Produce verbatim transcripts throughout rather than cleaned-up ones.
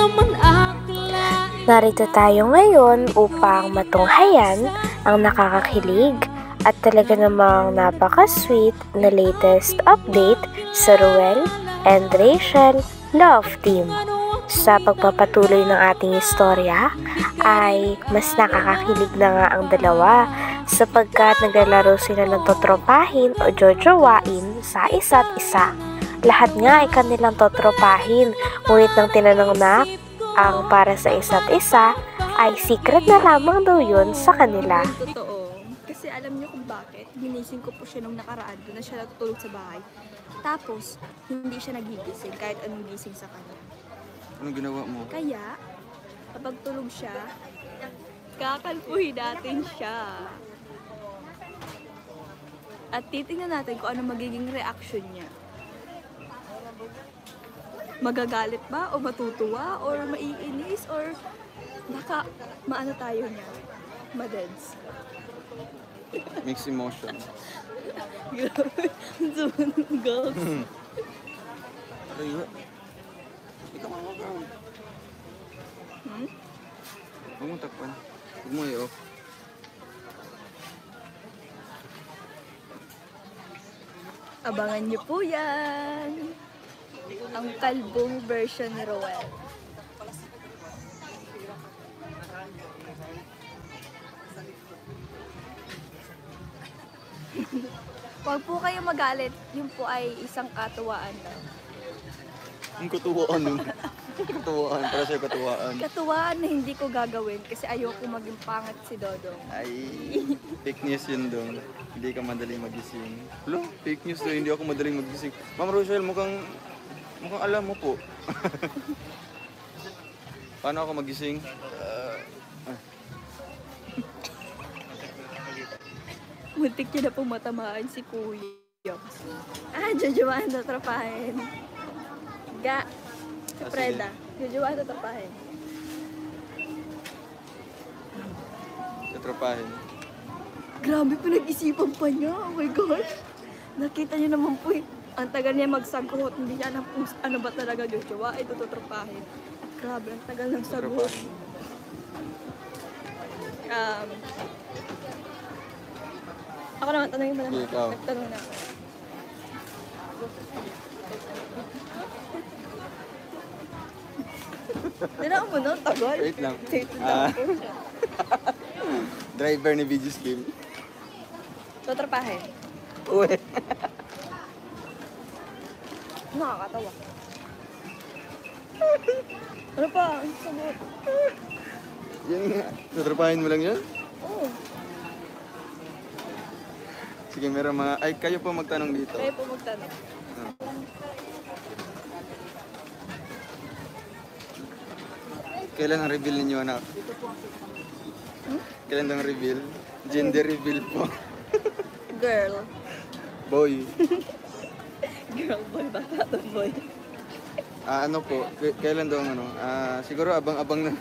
Narito tayo ngayon upang matunghayan ang nakakakilig at talaga namang napaka-sweet na latest update sa Ruel and Rachel Love Team. Sa pagpapatuloy ng ating istorya ay mas nakakakilig na nga ang dalawa sapagkat naglalaro sila ng totropahin o jojowain sa isa't isa. Lahat nga ay kanilang totropahin, ngunit nang tinanong na ang para sa isa't isa ay secret na lamang daw yun sa kanila. Totoo. Kasi alam niyo kung bakit. Ginising ko po siya nung nakaraan. Doon na siya natutulog sa bahay. Tapos, hindi siya nagigising kahit anong gising sa kanya. Anong ginawa mo? Kaya, kapag tulog siya, kakalpuhin natin siya. At titingnan natin kung ano magiging reaction niya. Magagalit ba o matutuwa or maiinis or baka maano tayo niya, madeds. Mixed emotion. Girls. Ay, ikaw makakakaroon. Hmm? Huwag mo takpan. Huwag mo i-off. Abangan niyo po yan. Ang kalbong version ni Roel. Huwag po kayo magalit. Yun po ay isang katuwaan lang. Ang katuwaan nun. Katuwaan. Para sa'yo katuwaan. Katuwaan na hindi ko gagawin kasi ayoko maging pangat si Dodong. Ay, fake news yun dong. Hindi ka madaling magising. Hello? Fake news daw. Hindi ako madaling magising. Ma'am Rochelle, mukhang... Mukhang alam mo po. Paano ako magising? Uh, ah. Muntik niya na pong matamaan si Kuya. Ah, jojoan na trapahin. Ga. Si Preda. Jojoan na trapahin. Tatrapahin. Grabe, pinag-isipan pa niya. Oh my gosh. Nakita niyo naman po eh. Ang tagal niya magsagot, hindi niya alam kung ano ba talaga jojowa, ay tututropahin. Grabe, ang tagal ng sagot. Um, ako naman, tanongin mo naman. Ikaw. Nagtanong na ako. Dinaan mo nun, tagal. Wait lang. Wait Ah. lang. Driver ni V G's game. Tutropahin. Uwe. Nakakatawa. Ano pa? Ang sagot. Yan nga. Tatrapahin mo lang yan? Oo. Sige, meron mga... Ay, kayo po magtanong dito. Kaya po magtanong. Ah. Kailan ang reveal ninyo, anak? Hmm? Kailan ang reveal? Gender reveal po. Girl. Boy. Girl boy, bata boy. Ah, ano po? K- kailan daw ang ano? Ah, siguro abang-abang na.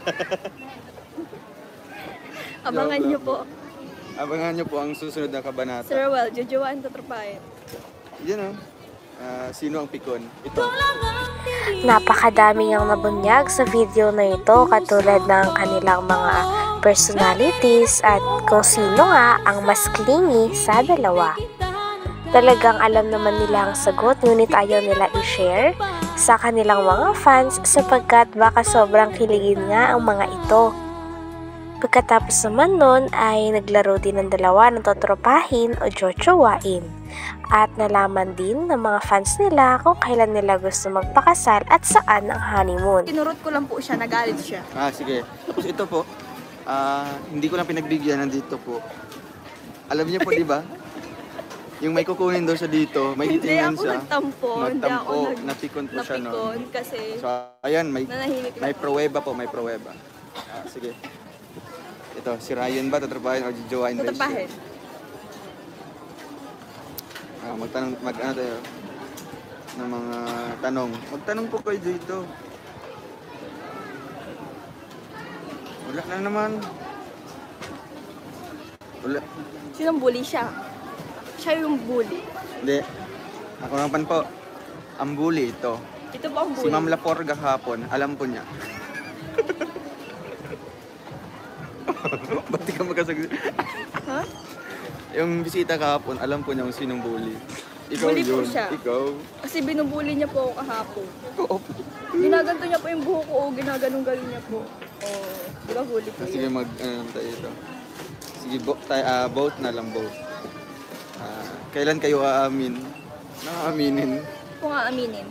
Abangan Joke niyo lang po. Abangan nyo po ang susunod na kabanata. Sir Well, jojoan tatrapahin. Yan o. Ah, sino ang pikon? Ito. Napakadami ang nabunyag sa video na ito katulad ng kanilang mga personalities at kung sino nga ang mas clingy sa dalawa. Talagang alam naman nila ang sagot ngunit ayaw nila i-share sa kanilang mga fans sapagkat baka sobrang kiligin nga ang mga ito. Pagkatapos naman nun ay naglaro din ng dalawa ng totropahin o jojowain at nalaman din ng mga fans nila kung kailan nila gusto magpakasal at saan ang honeymoon. Tinurot ko lang po siya, nagalit siya. Ah, sige. Tapos ito po. Ah, hindi ko lang pinagbigyan. Nandito po. Alam niyo po, di ba? Yung may kukunin daw siya dito, may Hindi titingnan ako siya. nagtampo. Hindi ako Nagtampo, nag... napikon po siya no. Napikon kasi So, ayan, may, nanahimik may lang. pruweba po, may pruweba. Ah, sige. Ito, si Ryan ba tatrapahin o jojowain? Tatrapahin. Ah, magtanong, mag ano tayo? Ng mga tanong. Magtanong po kayo dito. Wala na naman. Wala. Sinong bully siya? Siya yung bully. Hindi. Ako naman po. Ang bully ito. Ito po ang Si bully. Ma'am Laporga kahapon, alam po niya. Ba't di ka magkasagot? Ha? Yung bisita kahapon, alam po niya kung sinong bully. Ikaw Bully po yun. siya. Ikaw. Kasi binubuli niya po ako kahapon. Oo. Ginaganto niya po yung buhok ko, o ginaganong-galing niya po. Oh, di ba bully po Sige, yun? mag, ano tayo ito. Sige, bo, tayo, ah, vote na lang, vote. Ah, kailan kayo aamin? Naaaminin. Kung aaminin.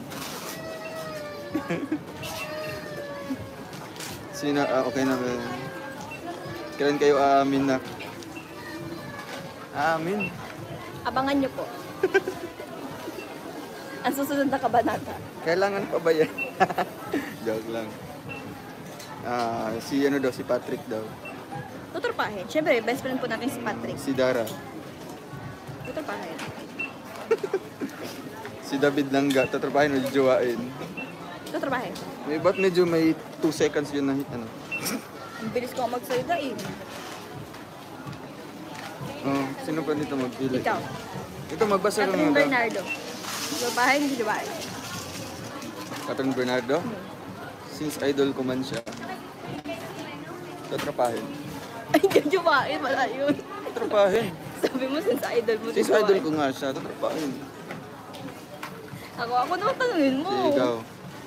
Sino, ah, okay na ba? Kailan kayo aamin na? Aamin. Abangan niyo po. Ang susunod na kabanata. Kailangan pa ba yan? Joke lang. Ah, si ano daw, si Patrick daw. Tuturpahin. Siyempre, best friend po natin si Patrick. Si Dara. Tuturpahin. Si David Langga, tatrapahin o jowain. Tuturpahin. May ba't medyo may two seconds yun na ano? Ang bilis ko magsalita eh. Oh, sino pa dito magpili? Ikaw. Ito magbasa ka Catherine nga. Bernardo. Tuturpahin, hindi tuturpahin. Catherine Bernardo? Since idol ko man siya. Tatrapahin. Ay, hindi tuturpahin. Wala yun. Tatrapahin. Sabi mo, since idol mo. Since idol ko nga siya, tatrapahin. Ako, ako naman tanungin mo. Si ikaw.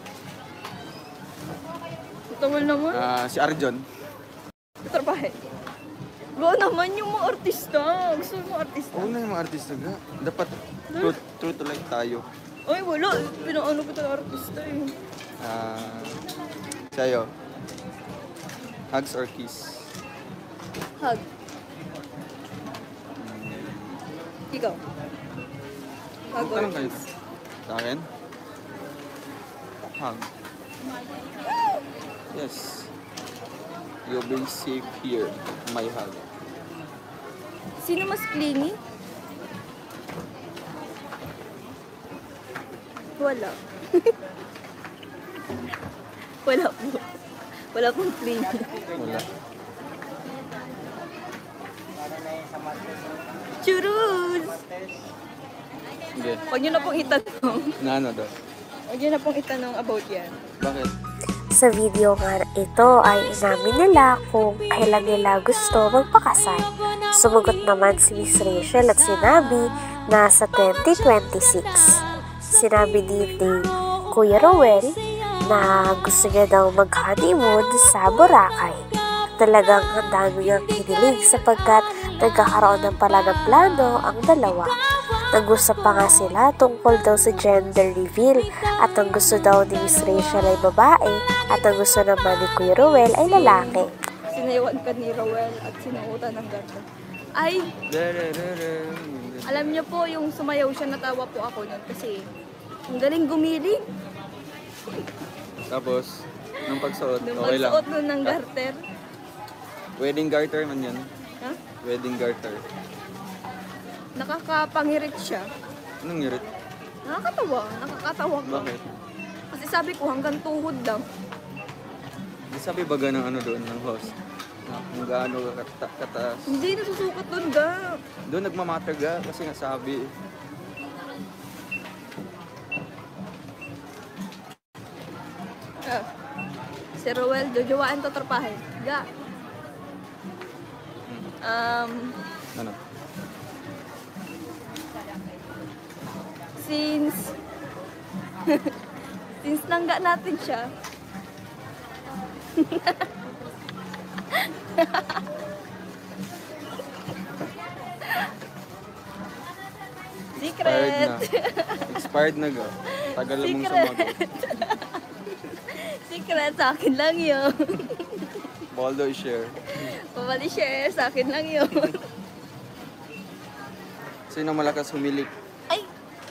Tungol naman. Ah, si Arjon. Tuturpahin. Go naman yung mga artista. Gusto mo artista? Oo na yung mga artista nga. Dapat true, true to life tayo. Ay, wala. Pinaano ko talaga artista eh. Ah, sa'yo. Hugs or kiss? Hug. Ikaw. Hug or Tanong kayo. kiss? Sa akin? Hug. Yes. You'll be safe here. My hug. Sino mas clingy? Wala. Wala po. Wala pong clingy. Wala. Churus! Sige. Huwag niyo na pong itanong. Na ano daw? Huwag niyo na pong itanong about yan. Bakit? Sa video nga ito ay inamin nila kung kailan nila gusto magpakasal. Sumagot naman si Miss Rachel at sinabi na sa twenty twenty-six. Sinabi din ni Kuya Rowel na gusto niya daw mag-honeymoon sa Boracay. Talagang ang dami niyang kinilig sapagkat nagkakaroon ng pala ng plano ang dalawa. Nag-usap pa nga sila tungkol daw sa gender reveal at ang gusto daw ni Miss Rachel ay babae at ang gusto naman ni Kuya Rowel ay lalaki. Sinayawan ka ni Rowel at sinuutan ng ganda. Ay, alam niyo po yung sumayaw siya, natawa po ako nun kasi ang galing gumiling. Tapos, nung pagsuot, Nung okay lang. magsuot nun ng garter. Wedding garter man yan. Ha? Wedding garter. Nakakapangirit siya. Anong ngirit? Nakakatawa. Nakakatawa ka. Bakit? Kasi sabi ko hanggang tuhod lang. Di sabi baga ng ano doon, ng host. Na kung gaano ka kata- kataas. Hindi nasusukat doon ga. Doon nagmamatter ga kasi nga sabi. Ah. Si Rowel, jojowain to trapahin. Ga. Um, Ano? since since nangga natin siya. Expired Secret. na. Expired na ga. Tagal mong Secret. sumagot. Secret, sa akin lang yun. Baldo i-share. Pabali share, sa akin lang yun. Sino malakas humilik? Ay!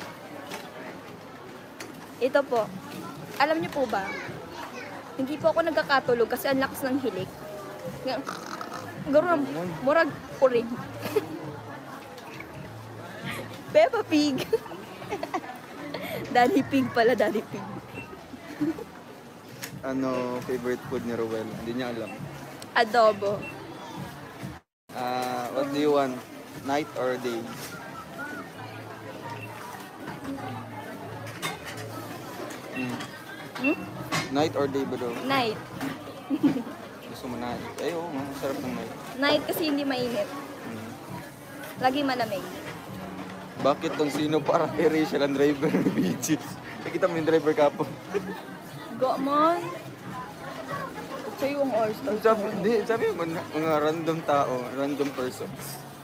Ito po. Alam niyo po ba? Hindi po ako nagkakatulog kasi ang lakas ng hilik. Nga- Garo murag uring. Peppa Pig. Daddy Pig pala, Daddy Pig. Ano favorite food ni Rowel? Hindi niya alam. Adobo. Ah, what do you want? Night or day? Mm. Hmm? Night or day ba daw? Night. Gusto mo night? Ay, oo, masarap ng night. Night kasi hindi mainit. Mm. Lagi malamig. Bakit tong sino para kay Rachel ang driver ng beaches? Nakita mo yung driver kapo. Go man. Sa'yo ang all-star. Sabi, di, sabi mo, mga, mga random tao, random persons.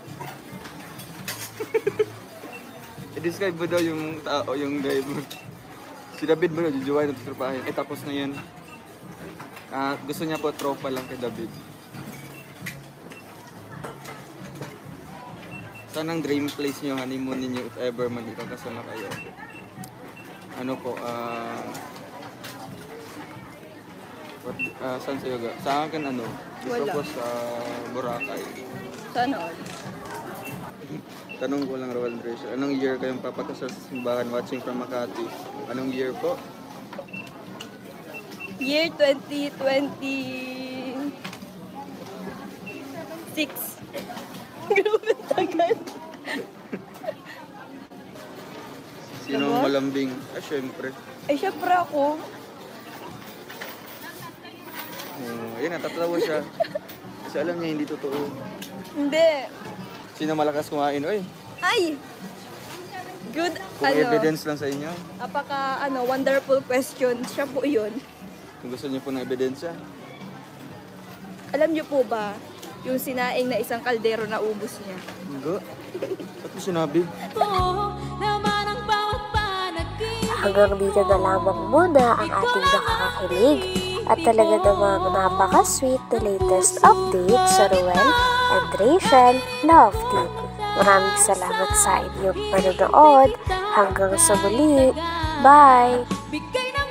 I-describe mo daw yung tao, yung driver. Si David mo na, jujuwain at trupahin. Eh, tapos na yan. Ah, gusto niya po tropa lang kay David. Saan ang dream place niyo, honeymoon ninyo, if ever man ikakasama kayo? Ano po, ah... what, ah, saan sa'yo ga? Sa akin ano? Gusto Wala. ko sa Boracay. Sana all. Tanong ko lang, Rowan Rachel, anong year kayong papakasal sa simbahan watching from Makati? Anong year po? Year twenty twenty-six. Grabe tagal. Sino ang malambing? Ah, syempre. Ay, syempre ako. Oh, ayun, natatawa siya. Kasi alam niya hindi totoo. Hindi. Sino malakas kumain? Oy, Ay! Good, kung ano, evidence lang sa inyo. apaka, ano, wonderful question. Siya po yun. Kung gusto niyo po ng ebidensya. Alam niyo po ba, yung sinaing na isang kaldero na ubos niya? Hindi. Ba't mo sinabi? Hanggang dito na lamang muna ang ating nakakakilig at talaga namang napaka-sweet na latest update sa Ruel and Rachel Love Team. Maraming salamat sa inyong panonood. Hanggang sa muli. Bye!